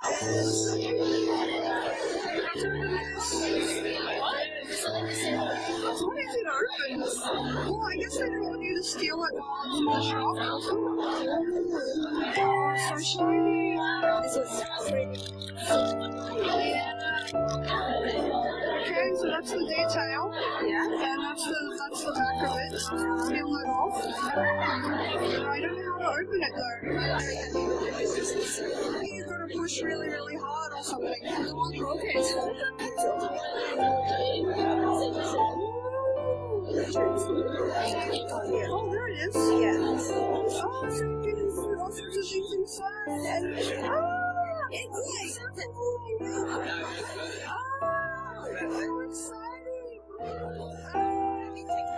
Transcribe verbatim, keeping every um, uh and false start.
What is it open? Well, I guess they don't want you to steal it while it's in the shop. Oh, so shiny. Okay, so that's the detail. Yeah. And that's the that's the back of it. Peel it off. I don't know how to open it though. You've got to push really, really hard or something. Okay. Oh, there it is. Yeah. Oh, so you can put all sorts of things inside. And, oh, It's like oh, so exciting. Oh,